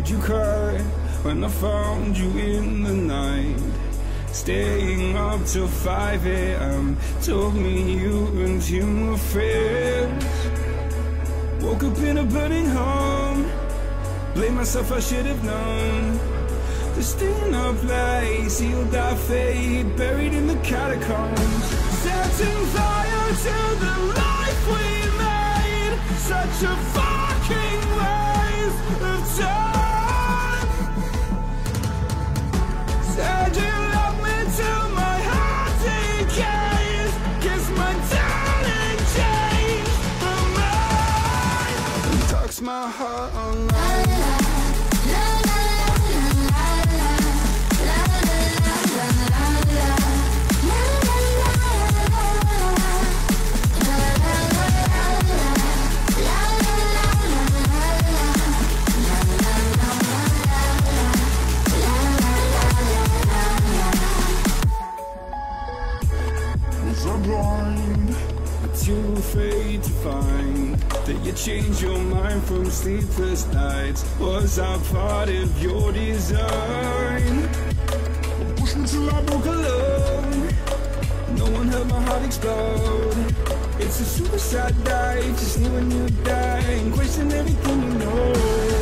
Did you cry when I found you in the night? Staying up till 5 a.m. Told me you and him were friends. Woke up in a burning home. Blame myself, I should have known. Just in a place, sealed our fate, buried in the catacombs. Setting fire to the life we made. Such a fucking waste of time. Said you love me till my heart decays. Guess my darling changed her mind. And talks my heart online. Too afraid to find that you changed your mind from sleepless nights. Was I part of your design? Push me till I broke alone. No one heard my heart explode. It's a suicide dive, just knew when you die and question everything you know.